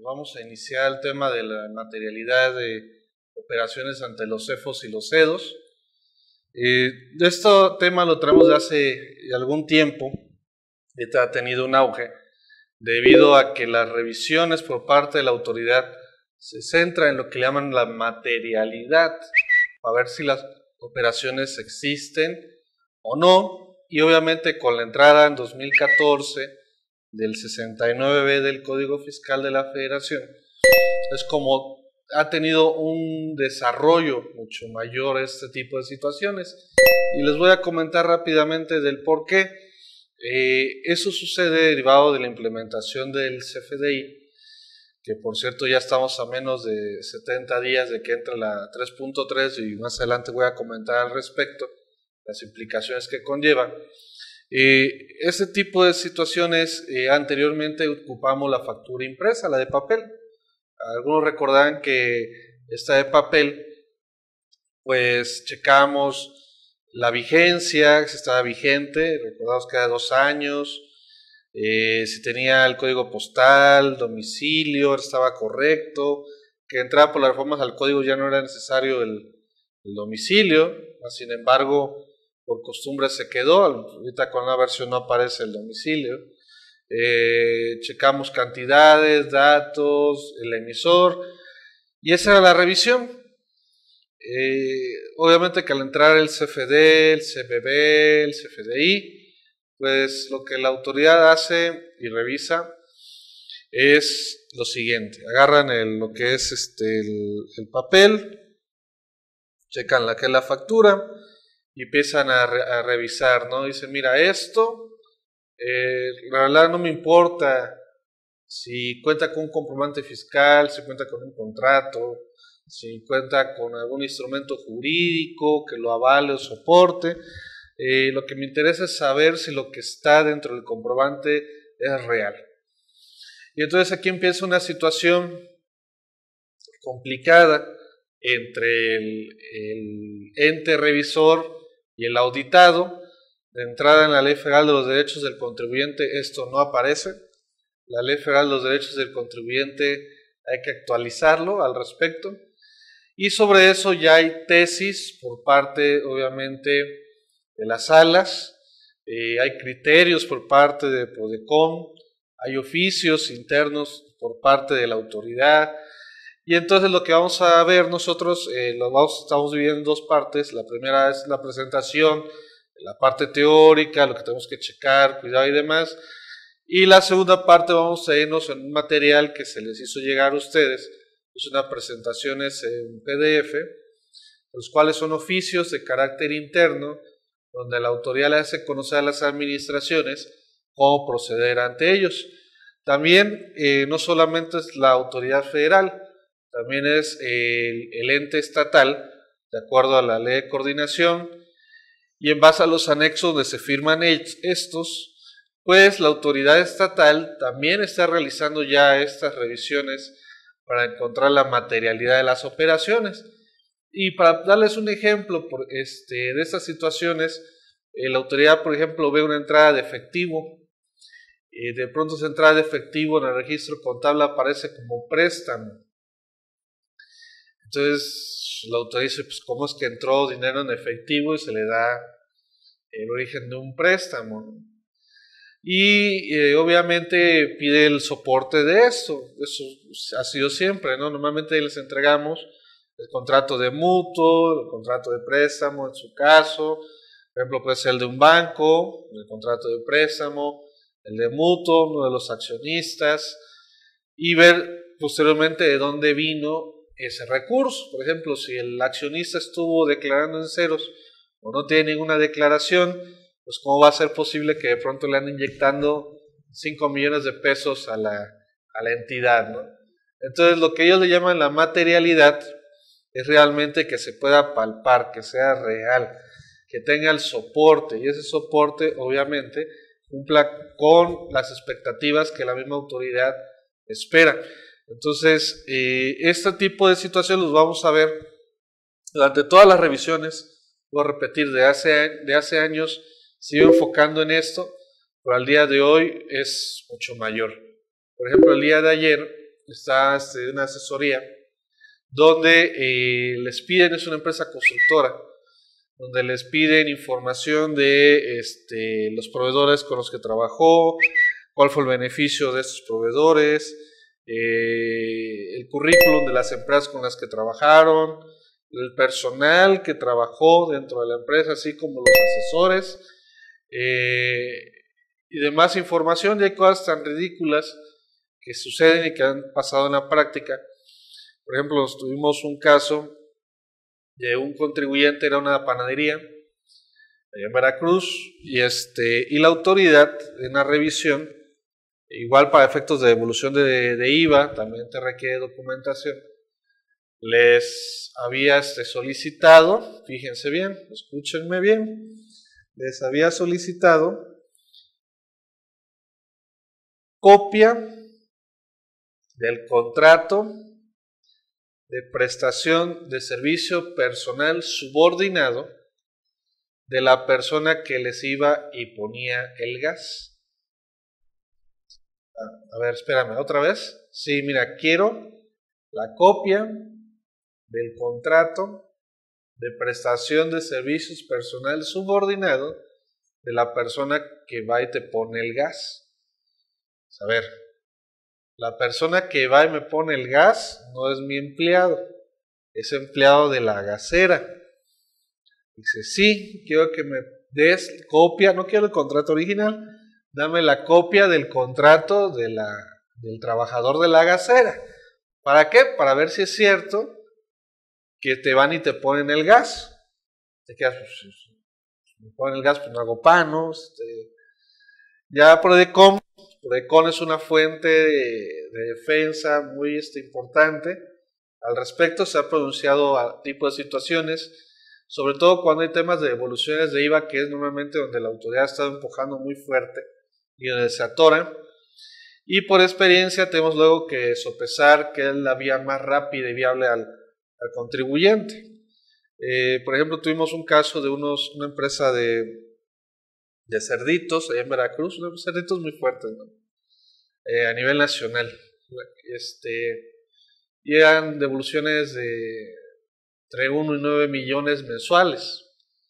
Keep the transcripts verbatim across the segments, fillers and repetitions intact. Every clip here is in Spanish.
vamos a iniciar el tema de la materialidad de operaciones ante los C E F Os y los C E D Os. Eh, de este tema lo traemos de hace algún tiempo, y ha tenido un auge, debido a que las revisiones por parte de la autoridad se centran en lo que llaman la materialidad, a ver si las operaciones existen o no, y obviamente con la entrada en dos mil catorce del sesenta y nueve B del Código Fiscal de la Federación, es como ha tenido un desarrollo mucho mayor este tipo de situaciones, y les voy a comentar rápidamente del por qué. Eh, eso sucede derivado de la implementación del C F D I, que por cierto ya estamos a menos de setenta días de que entre la tres punto tres, y más adelante voy a comentar al respecto las implicaciones que conlleva. Eh, este tipo de situaciones, eh, anteriormente ocupamos la factura impresa, la de papel. Algunos recordarán que esta de papel, pues checamos la vigencia, si estaba vigente, recordamos que era dos años, eh, si tenía el código postal, domicilio, estaba correcto, que entraba por las reformas al código ya no era necesario el, el domicilio, sin embargo, por costumbre se quedó, ahorita con la versión no aparece el domicilio. Eh, checamos cantidades, datos, el emisor, y esa era la revisión. Eh, obviamente que al entrar el C F D, el C B B, el C F D I, pues lo que la autoridad hace y revisa es lo siguiente: agarran el, lo que es este, el, el papel, checan la que es la factura y empiezan a, re, a revisar, ¿no? Dicen, mira, esto, eh, la verdad no me importa si cuenta con un comprobante fiscal, si cuenta con un contrato, si cuenta con algún instrumento jurídico que lo avale o soporte. Eh, lo que me interesa es saber si lo que está dentro del comprobante es real. Y entonces aquí empieza una situación complicada entre el, el ente revisor y el auditado. De entrada, en la Ley Federal de los Derechos del Contribuyente esto no aparece. La Ley Federal de los Derechos del Contribuyente hay que actualizarlo al respecto. Y sobre eso ya hay tesis por parte, obviamente, de las salas, eh, hay criterios por parte de PRODECON, hay oficios internos por parte de la autoridad, y entonces lo que vamos a ver nosotros, eh, lo vamos, estamos dividiendo en dos partes. La primera es la presentación, la parte teórica, lo que tenemos que checar, cuidado y demás, y la segunda parte vamos a irnos en un material que se les hizo llegar a ustedes. Es una presentación en P D F, los cuales son oficios de carácter interno, donde la autoridad le hace conocer a las administraciones cómo proceder ante ellos. También eh, no solamente es la autoridad federal, también es el, el ente estatal, de acuerdo a la ley de coordinación, y en base a los anexos donde se firman estos, pues la autoridad estatal también está realizando ya estas revisiones para encontrar la materialidad de las operaciones. Y para darles un ejemplo por este, de estas situaciones, eh, la autoridad, por ejemplo, ve una entrada de efectivo, eh, de pronto esa entrada de efectivo en el registro contable aparece como préstamo. Entonces la autoridad dice, pues ¿cómo es que entró dinero en efectivo y se le da el origen de un préstamo? Y eh, obviamente pide el soporte de esto. Eso ha sido siempre, ¿no? Normalmente les entregamos el contrato de mutuo, el contrato de préstamo en su caso, por ejemplo puede ser el de un banco, el contrato de préstamo, el de mutuo, uno de los accionistas, y ver posteriormente de dónde vino ese recurso. Por ejemplo, si el accionista estuvo declarando en ceros o no tiene ninguna declaración, pues cómo va a ser posible que de pronto le anden inyectando cinco millones de pesos a la, a la entidad, ¿no? Entonces lo que ellos le llaman la materialidad es realmente que se pueda palpar, que sea real, que tenga el soporte, y ese soporte obviamente cumpla con las expectativas que la misma autoridad espera. Entonces eh, este tipo de situaciones los vamos a ver durante todas las revisiones. Voy a repetir, de hace, de hace años sigo enfocando en esto, pero al día de hoy es mucho mayor. Por ejemplo, el día de ayer está este, una asesoría donde eh, les piden, es una empresa constructora, donde les piden información de este, los proveedores con los que trabajó, cuál fue el beneficio de estos proveedores, eh, el currículum de las empresas con las que trabajaron, el personal que trabajó dentro de la empresa, así como los asesores, eh, y demás información. Y hay cosas tan ridículas que suceden y que han pasado en la práctica. Por ejemplo, tuvimos un caso de un contribuyente, era una panadería allá en Veracruz, y, este, y la autoridad en la revisión, igual para efectos de devolución de, de I V A, también te requiere documentación, les había este, solicitado, fíjense bien, escúchenme bien, les había solicitado copia del contrato de prestación de servicio personal subordinado de la persona que les iba y ponía el gas. A ver, espérame, otra vez. Sí, mira, quiero la copia del contrato de prestación de servicios personal subordinado de la persona que va y te pone el gas. A ver, la persona que va y me pone el gas no es mi empleado, es empleado de la gasera. Dice, sí, quiero que me des copia, no quiero el contrato original, dame la copia del contrato de la, del trabajador de la gasera. ¿Para qué? Para ver si es cierto que te van y te ponen el gas. Te quedas, pues, me ponen el gas, pues no hago panos. Este, ya Prodecon, Prodecon es una fuente de, de defensa muy este, importante. Al respecto se ha pronunciado a tipo de situaciones, sobre todo cuando hay temas de devoluciones de I V A, que es normalmente donde la autoridad ha estado empujando muy fuerte y donde se atoran. Y por experiencia tenemos luego que sopesar que es la vía más rápida y viable al, al contribuyente. Eh, por ejemplo, tuvimos un caso de unos, una empresa de, de cerditos allá en Veracruz, unos cerditos muy fuertes, ¿no? eh, a nivel nacional. Este, y eran devoluciones de entre uno y nueve millones mensuales.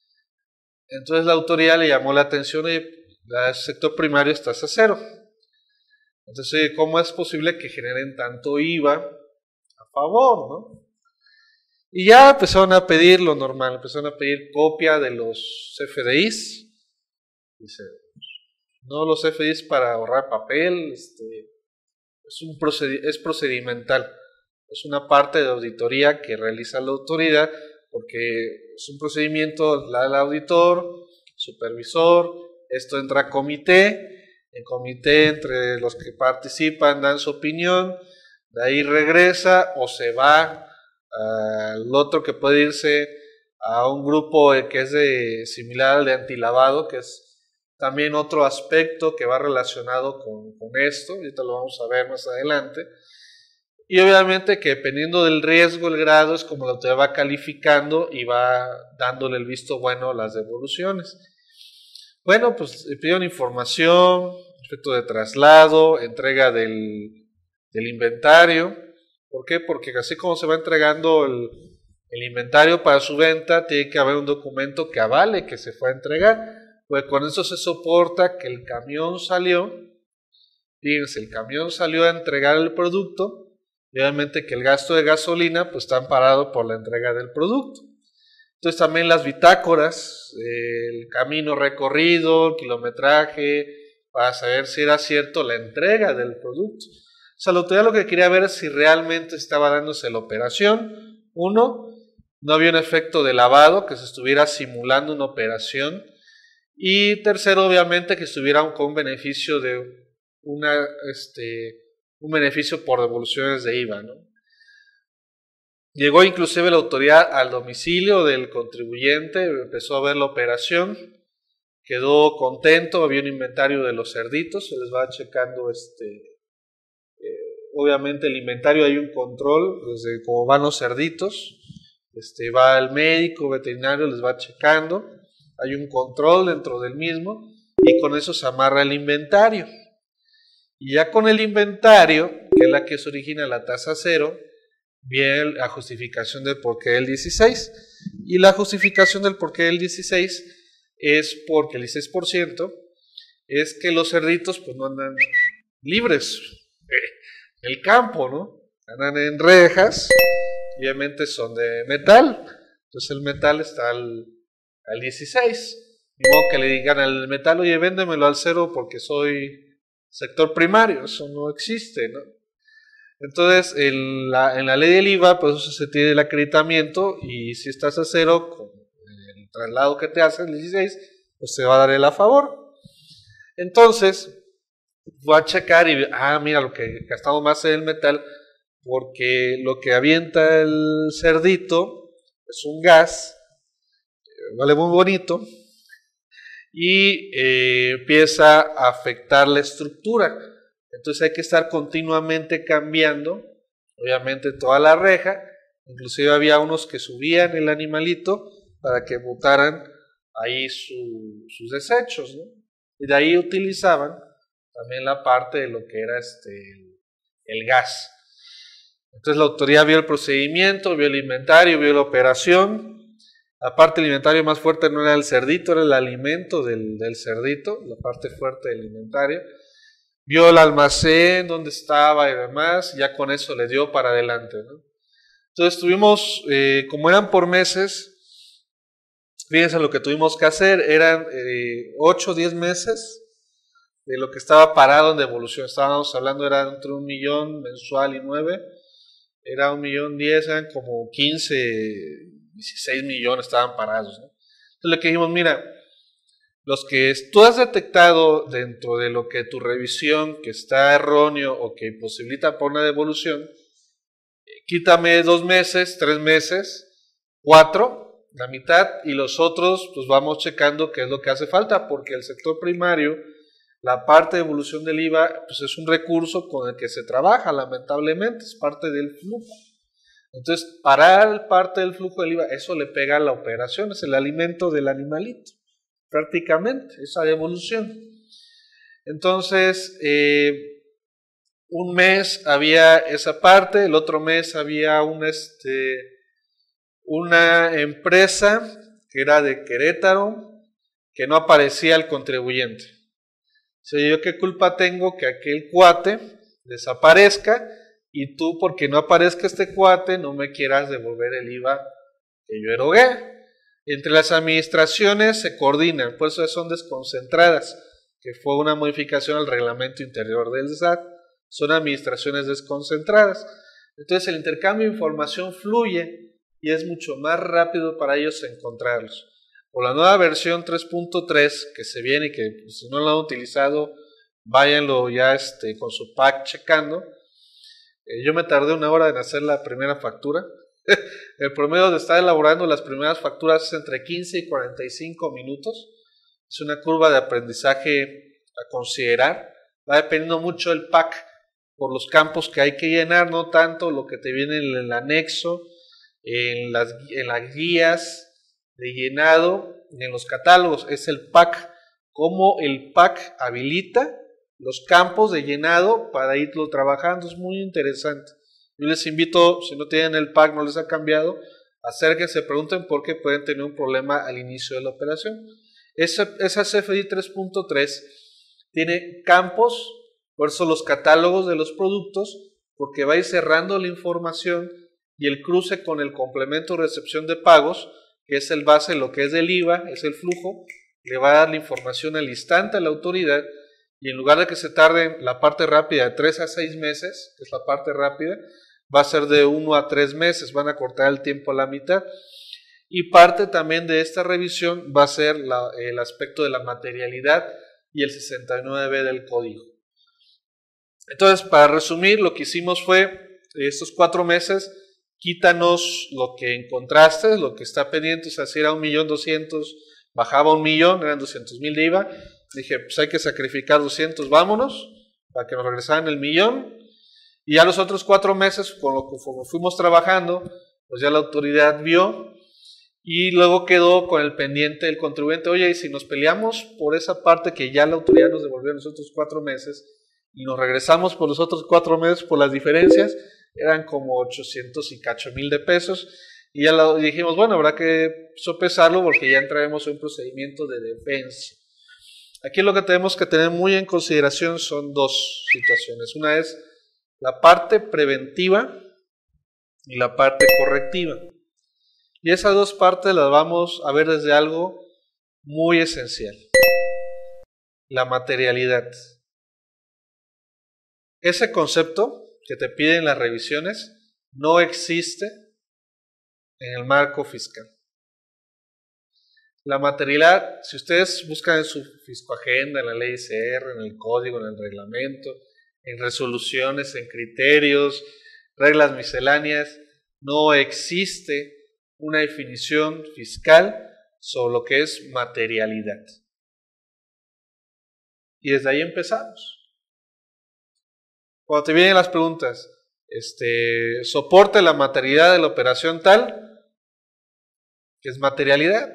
Entonces la autoridad le llamó la atención y el sector primario está a cero. Entonces, ¿cómo es posible que generen tanto I V A a favor, no? Y ya empezaron a pedir lo normal, empezaron a pedir copia de los C F D Is. Dice, no los C F D Is para ahorrar papel, este, es, un proced es procedimental. Es una parte de auditoría que realiza la autoridad porque es un procedimiento, la del auditor, supervisor, esto entra a comité, en comité entre los que participan dan su opinión, de ahí regresa o se va al otro que puede irse a un grupo que es de, similar al de antilavado, que es también otro aspecto que va relacionado con, con esto, ahorita lo vamos a ver más adelante. Y obviamente que dependiendo del riesgo, el grado, es como la autoridad va calificando y va dándole el visto bueno a las devoluciones. Bueno, pues pidieron información respecto de traslado, entrega del, del inventario. ¿Por qué? Porque así como se va entregando el, el inventario para su venta, tiene que haber un documento que avale que se fue a entregar. Pues con eso se soporta que el camión salió, fíjense, el camión salió a entregar el producto. Y obviamente que el gasto de gasolina pues está amparado por la entrega del producto. Entonces también las bitácoras, eh, el camino recorrido, el kilometraje, para saber si era cierto la entrega del producto. O sea, la autoridad lo que quería ver es si realmente estaba dándose la operación. Uno, no había un efecto de lavado, que se estuviera simulando una operación. Y tercero, obviamente, que estuviera con un beneficio de una... este un beneficio por devoluciones de I V A, ¿no? Llegó inclusive la autoridad al domicilio del contribuyente, empezó a ver la operación, quedó contento, había un inventario de los cerditos, se les va checando, este, eh, obviamente el inventario hay un control, desde cómo van los cerditos, este, va el médico, veterinario, les va checando, hay un control dentro del mismo y con eso se amarra el inventario. Y ya con el inventario, que es la que se origina la tasa cero, viene la justificación del porqué del dieciséis. Y la justificación del porqué del dieciséis es porque el dieciséis por ciento es que los cerditos pues no andan libres en el campo, ¿no? Andan en rejas, obviamente son de metal, entonces el metal está al, al dieciséis. Ni modo que le digan al metal, oye, véndemelo al cero porque soy sector primario, eso no existe, ¿no? Entonces, en la, en la ley del I V A, pues eso se tiene el acreditamiento y si estás a cero, con el traslado que te hace el dieciséis, pues se va a dar el a favor. Entonces, voy a checar y, ah, mira, lo que gastamos más en el metal, porque lo que avienta el cerdito es un gas, vale muy bonito, y eh, empieza a afectar la estructura. Entonces hay que estar continuamente cambiando, obviamente toda la reja, inclusive había unos que subían el animalito para que botaran ahí su, sus desechos, ¿no? Y de ahí utilizaban también la parte de lo que era este, el, el gas. Entonces la autoridad vio el procedimiento, vio el inventario, vio la operación. La parte del inventario más fuerte no era el cerdito, era el alimento del, del cerdito, la parte fuerte del inventario. Vio el almacén, dónde estaba y demás, y ya con eso le dio para adelante, ¿no? Entonces tuvimos, eh, como eran por meses, fíjense lo que tuvimos que hacer, eran eh, ocho o diez meses de lo que estaba parado en devolución. Estábamos hablando, era entre un millón mensual y nueve, era un millón diez, eran como quince, dieciséis millones estaban parados, ¿no? Entonces le dijimos, mira, los que tú has detectado dentro de lo que tu revisión que está erróneo o que posibilita por una devolución, quítame dos meses, tres meses, cuatro, la mitad, y los otros pues vamos checando qué es lo que hace falta, porque el sector primario, la parte de devolución del I V A, pues es un recurso con el que se trabaja, lamentablemente, es parte del flujo. Entonces, parar parte del flujo del I V A, eso le pega a la operación, es el alimento del animalito, prácticamente, esa devolución. Entonces, eh, un mes había esa parte, el otro mes había un, este, una empresa que era de Querétaro, que no aparecía el contribuyente. O sea, yo qué culpa tengo que aquel cuate desaparezca y tú, porque no aparezca este cuate, no me quieras devolver el I V A que yo erogué. Entre las administraciones se coordinan, por eso son desconcentradas, que fue una modificación al reglamento interior del S A T, son administraciones desconcentradas. Entonces el intercambio de información fluye y es mucho más rápido para ellos encontrarlos. Por la nueva versión tres punto tres que se viene y que pues, si no lo han utilizado, váyanlo ya este, con su pack checando. Eh, yo me tardé una hora en hacer la primera factura. El promedio de estar elaborando las primeras facturas es entre quince y cuarenta y cinco minutos. Es una curva de aprendizaje a considerar. Va dependiendo mucho del pack por los campos que hay que llenar, no tanto lo que te viene en el anexo, en las, en las guías de llenado, en los catálogos. Es el pack, cómo el pack habilita los campos de llenado para irlo trabajando. Es muy interesante. Yo les invito, si no tienen el pack, no les ha cambiado, acérquense, pregunten por qué pueden tener un problema al inicio de la operación. Esa, esa C F D I tres punto tres tiene campos, por eso los catálogos de los productos, porque va a ir cerrando la información y el cruce con el complemento de recepción de pagos, que es el base de lo que es del I V A, es el flujo, le va a dar la información al instante a la autoridad y en lugar de que se tarde la parte rápida de tres a seis meses, que es la parte rápida, va a ser de uno a tres meses, van a cortar el tiempo a la mitad. Y parte también de esta revisión va a ser la, el aspecto de la materialidad y el sesenta y nueve B del código. Entonces, para resumir, lo que hicimos fue, estos cuatro meses, quítanos lo que encontraste, lo que está pendiente, o sea, si era un millón doscientos, bajaba un millón, eran doscientos mil de I V A. Dije, pues hay que sacrificar doscientos, vámonos, para que nos regresaran el millón. Y ya los otros cuatro meses, con lo que fuimos trabajando, pues ya la autoridad vio y luego quedó con el pendiente del contribuyente. Oye, y si nos peleamos por esa parte que ya la autoridad nos devolvió en los otros cuatro meses y nos regresamos por los otros cuatro meses por las diferencias, eran como ochocientos y cacho mil de pesos, y ya lo dijimos, bueno, habrá que sopesarlo porque ya entraremos en un procedimiento de defensa. Aquí lo que tenemos que tener muy en consideración son dos situaciones. Una es la parte preventiva y la parte correctiva. Y esas dos partes las vamos a ver desde algo muy esencial. La materialidad. Ese concepto que te piden las revisiones no existe en el marco fiscal. La materialidad, si ustedes buscan en su fiscoagenda, en la ley I C R, en el código, en el reglamento, en resoluciones, en criterios, reglas misceláneas, no existe una definición fiscal sobre lo que es materialidad. Y desde ahí empezamos. Cuando te vienen las preguntas, este, soporte la materialidad de la operación tal, ¿qué es materialidad?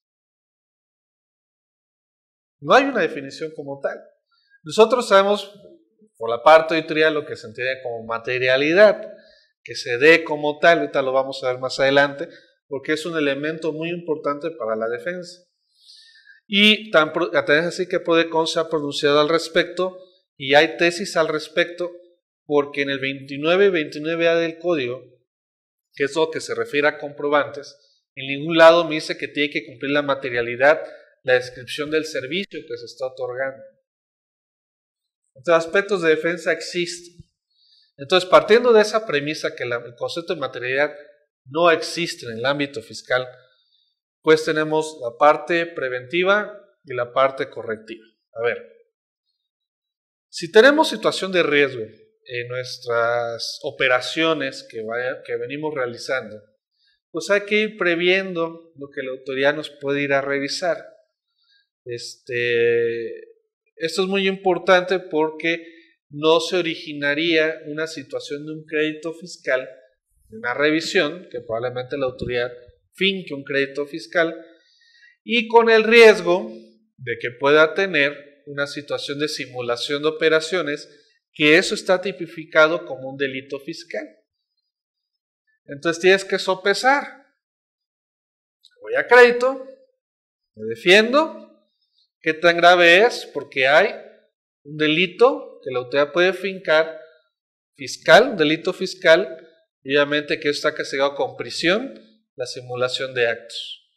No hay una definición como tal. Nosotros sabemos, por la parte editorial, lo que se entiende como materialidad, que se dé como tal, ahorita lo vamos a ver más adelante, porque es un elemento muy importante para la defensa. Y tan, tan es así que Prodecon se ha pronunciado al respecto, y hay tesis al respecto, porque en el veintinueve y veintinueve A del código, que es lo que se refiere a comprobantes, en ningún lado me dice que tiene que cumplir la materialidad la descripción del servicio que se está otorgando. Entonces, aspectos de defensa existen. Entonces, partiendo de esa premisa que la, el concepto de materialidad no existe en el ámbito fiscal, pues tenemos la parte preventiva y la parte correctiva. A ver, si tenemos situación de riesgo en nuestras operaciones que, vaya, que venimos realizando, pues hay que ir previendo lo que la autoridad nos puede ir a revisar. Este, esto es muy importante porque no se originaría una situación de un crédito fiscal, de una revisión, que probablemente la autoridad finque un crédito fiscal, y con el riesgo de que pueda tener una situación de simulación de operaciones, que eso está tipificado como un delito fiscal. Entonces tienes que sopesar. Voy a crédito, me defiendo. ¿Qué tan grave es? Porque hay un delito que la autoridad puede fincar fiscal, un delito fiscal, y obviamente que está castigado con prisión, la simulación de actos.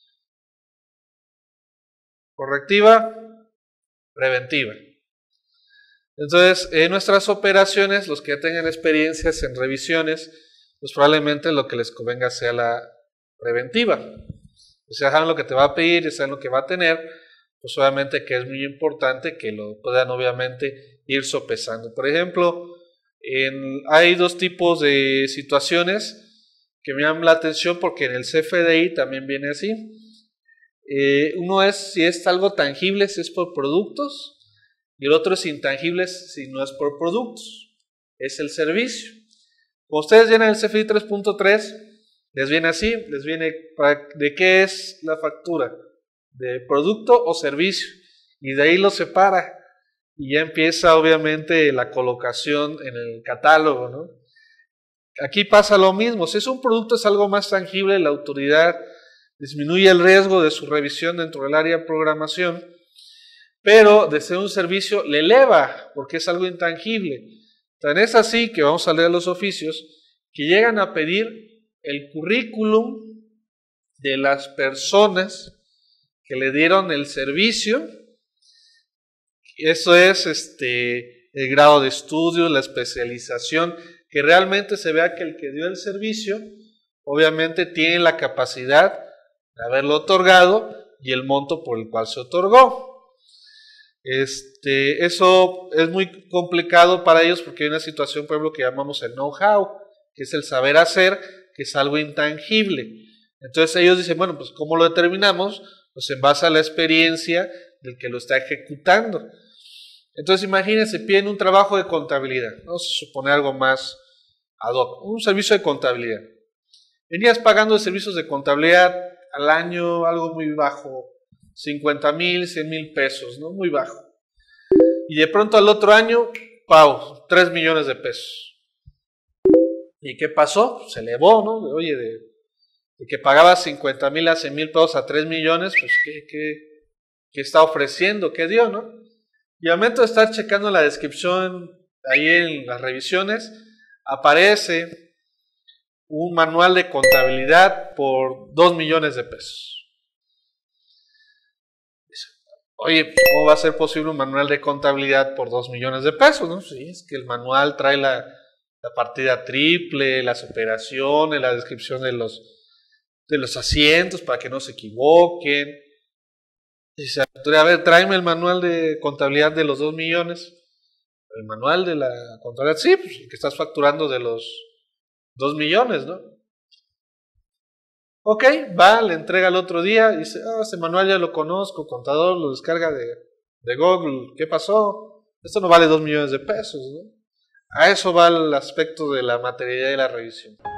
Correctiva, preventiva. Entonces, en nuestras operaciones, los que ya tengan experiencias en revisiones, pues probablemente lo que les convenga sea la preventiva. O sea, saben lo que te va a pedir, saben lo que va a tener, pues obviamente que es muy importante que lo puedan obviamente ir sopesando. Por ejemplo, en, hay dos tipos de situaciones que me llaman la atención porque en el C F D I también viene así. Eh, uno es si es algo tangible, si es por productos, y el otro es intangible si no es por productos, es el servicio. Cuando ustedes llenan el C F D I tres punto tres, les viene así, les viene para, de qué es la factura, de producto o servicio, y de ahí lo separa y ya empieza obviamente la colocación en el catálogo, ¿no? Aquí pasa lo mismo. Si es un producto, es algo más tangible, la autoridad disminuye el riesgo de su revisión dentro del área de programación, pero de ser un servicio le eleva porque es algo intangible. Tan es así que vamos a leer los oficios que llegan a pedir el currículum de las personas que le dieron el servicio. Eso es este, el grado de estudio, la especialización, que realmente se vea que el que dio el servicio obviamente tiene la capacidad de haberlo otorgado y el monto por el cual se otorgó. Este, eso es muy complicado para ellos porque hay una situación, por ejemplo, que llamamos el know-how, que es el saber hacer, que es algo intangible. Entonces ellos dicen, bueno, pues ¿cómo lo determinamos? Pues en base a la experiencia del que lo está ejecutando. Entonces imagínense, piden un trabajo de contabilidad, vamos a suponer algo más ad hoc, un servicio de contabilidad. Venías pagando servicios de contabilidad al año algo muy bajo, cincuenta mil, cien mil pesos, ¿no? Muy bajo. Y de pronto al otro año, Pau, tres millones de pesos. ¿Y qué pasó? Se elevó, ¿no? Oye, de, de que pagaba cincuenta mil a cien mil pesos a tres millones, pues ¿qué, qué, qué está ofreciendo? ¿Qué dio, no? Y al momento de estar checando la descripción ahí en las revisiones, aparece un manual de contabilidad por dos millones de pesos. Oye, ¿cómo va a ser posible un manual de contabilidad por dos millones de pesos? ¿No? Sí, es que el manual trae la, la partida triple, las operaciones, la descripción de los, de los asientos para que no se equivoquen. Dice, a ver, tráeme el manual de contabilidad de los dos millones. El manual de la contabilidad, sí, pues el que estás facturando de los dos millones, ¿no? Ok, va, le entrega el otro día y dice, ah, ese manual ya lo conozco, contador, lo descarga de, de Google, ¿qué pasó? Esto no vale dos millones de pesos, ¿no? A eso va el aspecto de la materialidad y la revisión.